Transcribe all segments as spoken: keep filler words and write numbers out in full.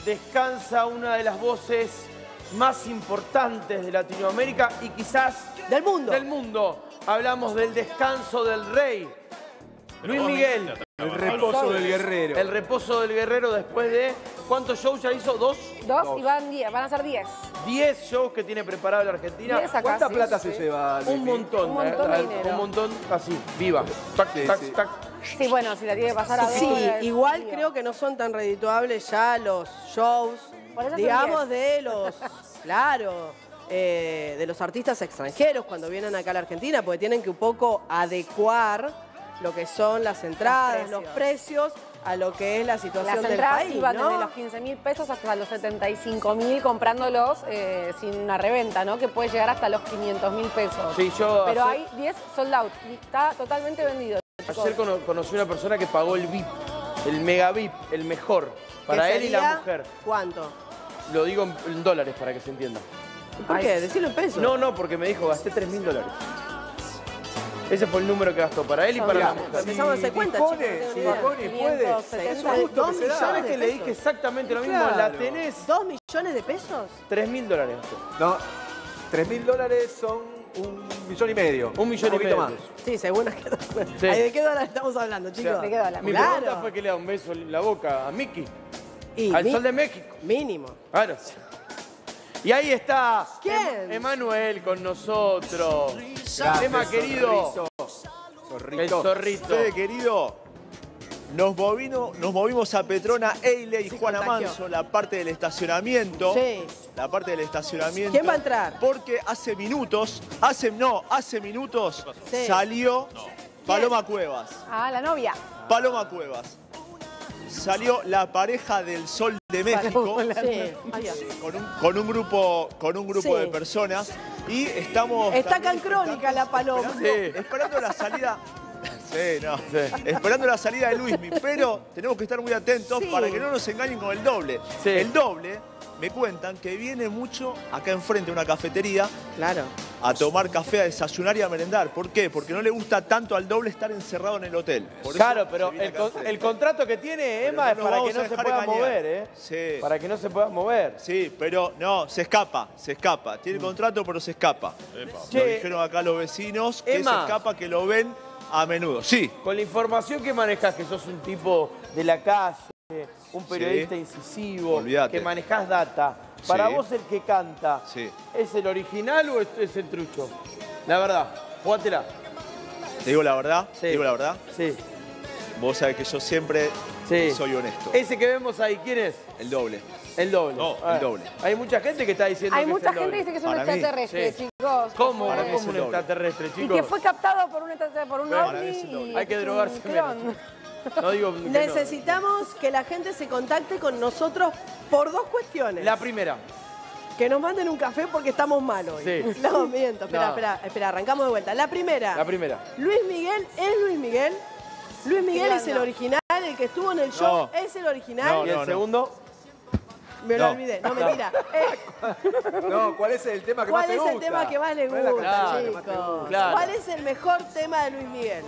descansa una de las voces más importantes de Latinoamérica y quizás del mundo. Del mundo. Hablamos del descanso del rey. Luis Miguel. El reposo del guerrero. El reposo del guerrero después de... ¿Cuántos shows ya hizo? ¿Dos? Dos, Dos. y van, diez, van a ser diez. Diez shows que tiene preparado la Argentina. Acá, ¿Cuánta sí, plata sí. se lleva? Luis? Un montón. Un montón eh, de dinero. Un montón así, viva. Tac, Sí, tac, sí. tac. Sí, bueno, si la tiene que pasar a Sí, dólares, igual sí. creo que no son tan redituables ya los shows, Por eso son digamos, diez. de los, claro, eh, de los artistas extranjeros cuando vienen acá a la Argentina, porque tienen que un poco adecuar lo que son las entradas, Los los precios. precios, a lo que es la situación Las del entradas país, iban ¿no? desde los quince mil pesos hasta los setenta y cinco mil comprándolos eh, sin una reventa, ¿no? Que puede llegar hasta los quinientos mil pesos. Sí, yo Pero ayer, hay diez sold out y está totalmente vendido. chicos. ayer cono- conocí una persona que pagó el V I P, el mega V I P, el mejor, para ¿Qué él y la sería? mujer. ¿Cuánto? Lo digo en, en dólares para que se entienda. ¿Por Ay. qué? Decirlo en pesos. No, no, porque me dijo, gasté tres mil dólares. Ese fue el número que gastó para él y para la mujer. Empezamos a hacer cuenta, dispone, chicos. si no tengo dispone y idea. puede, quinientos es setenta, un gusto dos que se da. ¿Sabes de que le pesos. dije exactamente lo mismo? Claro. La tenés. ¿Dos millones de pesos? tres mil dólares gastó. No, tres mil dólares son un millón y medio. Un millón y poquito medio. más. Sí, según las que... Sí. Ay, ¿de qué dólar estamos hablando, chicos? ¿de qué dólar? Mi Claro. pregunta fue que le da un beso en la boca a Mickey, Y al mi- Sol de México. Mínimo. Claro. Y ahí está ¿Quién? Em- Emanuel con nosotros. Gracias, Emma, querido. Zorrito. El zorrito. Sí, querido. Nos movimos, nos movimos a Petrona, Eile y Sí, Juana contagió. Manso, la parte del estacionamiento. Sí. La parte del estacionamiento. ¿Quién va a entrar? Porque hace minutos, hace, no, hace minutos Sí. salió Paloma Cuevas. Ah, la novia. Paloma Cuevas. Salió la pareja del Sol de México. Sí. Ay, ay. Con un, con un grupo, con un grupo Sí. de personas y estamos... Está acá en también crónica la paloma. Esperando, esperando la salida... Sí, no. Sí. Esperando la salida de Luismi, pero tenemos que estar muy atentos Sí. para que no nos engañen con el doble. Sí. El doble, me cuentan que viene mucho acá enfrente a una cafetería Claro. a tomar café, a desayunar y a merendar. ¿Por qué? Porque no le gusta tanto al doble estar encerrado en el hotel. Por eso Claro, se pero viene el, acá con- enfrente. el contrato que tiene Pero Emma no es nos para que vamos a no se dejar pueda engañar. mover, ¿eh? Sí. Para que no se pueda mover. Sí, pero no, se escapa, se escapa. Tiene contrato, pero se escapa. Lo Che, dijeron acá los vecinos, que Emma. se escapa, que lo ven a menudo. Sí, Con la información que manejas, que sos un tipo de la calle, un periodista incisivo, Olvídate. que manejás data, para Sí. vos el que canta, Sí. ¿es el original o es, es el trucho? La verdad, jugátela. te digo la verdad, Sí. te digo la verdad. Sí, Vos sabés que yo siempre sí. soy honesto. Ese que vemos ahí, ¿quién es? El doble. El doble. No, Ah, el doble. Hay mucha gente que está diciendo Hay que mucha es el gente doble. que dice que es un Para mí, extraterrestre, sí. chicos. ¿Cómo? Para mí es ¿Cómo el un doble. extraterrestre, Y chicos? que fue captado por un, extraterrestre- por un Bueno, ovni. es el doble. y Hay que es un drogarse clon. menos. No digo que no. Necesitamos que la gente se contacte con nosotros por dos cuestiones. La primera. Que nos manden un café porque estamos mal hoy. Sí. No, miento. Espera, No. espera, espera. Arrancamos de vuelta. La primera. La primera. Luis Miguel es Luis Miguel. Luis Miguel Sí, es el no. original. El que estuvo en el show No. es el original. ¿Y el no, no. segundo? Me lo No. olvidé. No, mentira. Eh, No, ¿cuál es el tema que ¿Cuál más te es gusta? el tema que más le ¿Cuál es la gusta, canción que más te chicos? gusta? Claro. ¿Cuál es el mejor tema de Luis Miguel?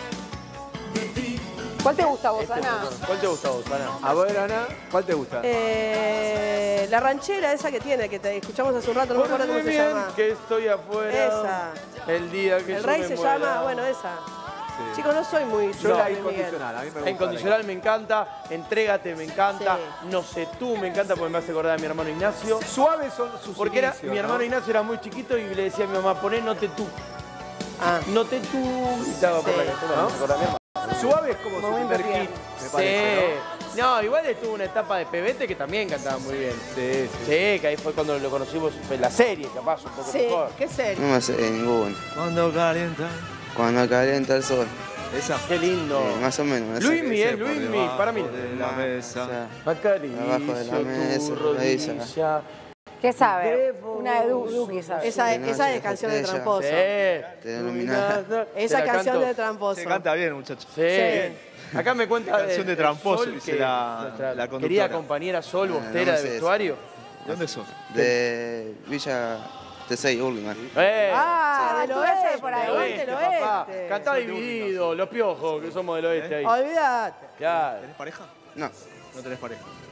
¿Cuál te gusta a vos, Este Ana? es el- ¿Cuál te gusta a vos, Ana? A ver, Ana, ¿cuál te gusta? Eh, la ranchera esa que tiene, que te escuchamos hace un rato, no me acuerdo cómo se Bien llama. que estoy afuera. Esa. El día que El yo rey me se muera. llama, bueno, esa. Sí. Chicos, no soy muy Yo no, la Luis Miguel. incondicional, a mí me gusta. Incondicional me encanta, Entrégate me encanta, Sí. No sé tú me encanta porque me hace acordar a mi hermano Ignacio. la- Suaves son sus Porque era, inicios, mi hermano ¿no? Ignacio era muy chiquito y le decía a mi mamá, poné Note tú. Ah, Note tú. Y estaba por Sí. la canción, me acordaba a mi hermano. Suave es como su Momento primer bien. hit, me parece, Sí. No, igual estuvo una etapa de Pebete que también cantaba muy bien. ¿no? Sí, sí. Sí, que ahí fue cuando lo conocimos en la serie, capaz, un poco sí, mejor. qué serio. No me sé ninguno. Cuando calienta. Cuando calienta el sol. Esa. Qué lindo. Eh, más o menos. me Luis sé. Miguel, Luis Miguel, para mí. De la O mesa. sea, Acaricio Abajo de la mesa, tu rodilla. rodilla. ¿Qué sabe? Debo Una de Du- Duki, ¿sabe? Esa, Sí, no, esa sí, es canción de ella. tramposo. Sí. Te denominás. Te Esa la canción canto. de tramposo. Se canta bien, muchacho. Sí. Sí. Acá me cuenta Canción de el tramposo, Sol, dice que la- nuestra la conductora. querida compañera Sol, Ah, Bostera no de sé vestuario. ¿De dónde sos? De Villa Tesey, Urlingan. Eh, Ah, del tú oeste, eres por ahí. del aguante oeste, el papá. oeste. Cantá dividido, los piojos, que somos del oeste ahí. Olvídate. Claro. ¿Tenés pareja? No, No tenés pareja.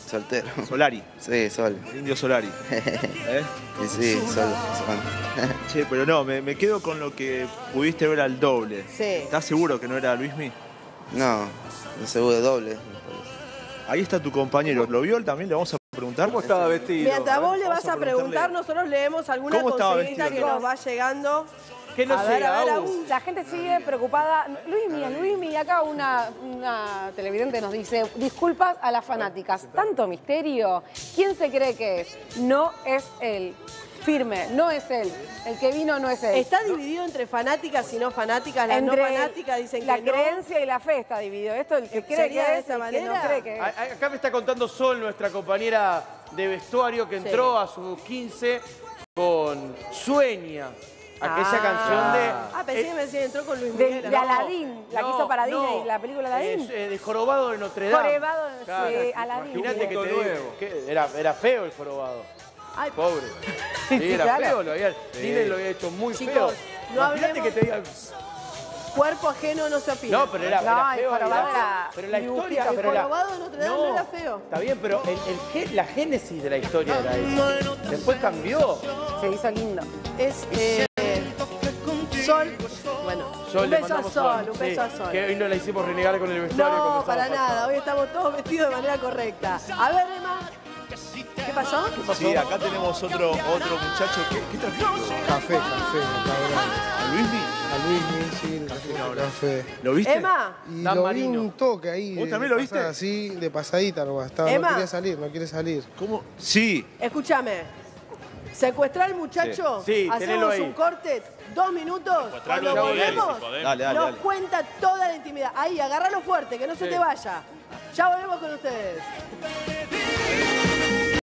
Soltero. Solari. Sí, solo. El indio Solari. ¿Eh? Y sí, solo. solo. Che, pero no, me, me quedo con lo que pudiste ver al doble. Sí. ¿Estás seguro que no era Luismi? No, no se de doble. Ahí está tu compañero. ¿Lo vio él también? Le vamos a preguntar. ¿Cómo estaba vestido? Mientras vos le Vamos vas a a preguntar, preguntarle. nosotros leemos alguna ¿Cómo estaba consignita que vestido? nos va llegando. ¿Qué nos A ver, llega, a ver, Agus? Agus. La gente sigue preocupada. Luismi, Luismi, acá una, una televidente nos dice, disculpas a las fanáticas, tanto misterio. ¿Quién se cree que es? No es él. Firme, no es él. El que vino no es él. Está dividido entre fanáticas y no fanáticas. Las no fanáticas dicen la que no. creencia y la fe está dividido. Esto el que cree ¿Sería que de es esa y el que no manera? cree que es. A- a- Acá me está contando Sol, nuestra compañera de vestuario, que entró a sus quince con Sueña, aquella Ah. canción de... Ah, pensé que me decían entró con Luis De, Miguel. de No. Aladín, la que No, hizo para no. Disney, la película de Aladín. Es, eh, de Jorobado de Notre Dame. Jorobado, sí, Aladín. Imagínate que te Punto digo, nuevo. que era, era feo el jorobado. Ay, Pobre. Sí, Sí, era claro. feo, lo había, Disney lo había hecho muy Chicos, feo. no Imagínate hablemos- que te digan... cuerpo ajeno no se opina. No, pero era, No, era el feo. jorobado era- era pero la dibujito. historia... El pero la- jorobado de Notre Dame no era feo. Está bien, pero el, el gen- la génesis de la historia era esa. Después cambió. Se hizo lindo. Es eh, Sol. Bueno, Sol, un le beso a mandamos Sol, un Sí, beso a Sol. Que hoy no la hicimos renegar con el vestuario. No, cuando para estábamos nada. Hoy estamos todos vestidos de manera correcta. A ver, Emma. ¿Qué pasó? Sí, acá tenemos otro, otro muchacho. ¿Qué, qué trajiste? Café, café, cabrón. ¿A Luismi? A Luis, sí, el café, café. ¿Lo viste? Emma. Y Dan lo Marino. vi un toque ahí. ¿Vos de también lo pasada, viste? Así, de pasadita nomás. Estaba, Emma. no quería salir, no quiere salir. ¿Cómo? Sí. Escúchame. Secuestrar al muchacho, Sí. Sí, tenelo hacemos ahí. un corte, dos minutos, cuando ya volvemos, Dale, dale, nos dale. cuenta toda la intimidad. Ahí, agárralo fuerte, que no se Sí. te vaya. Ya volvemos con ustedes.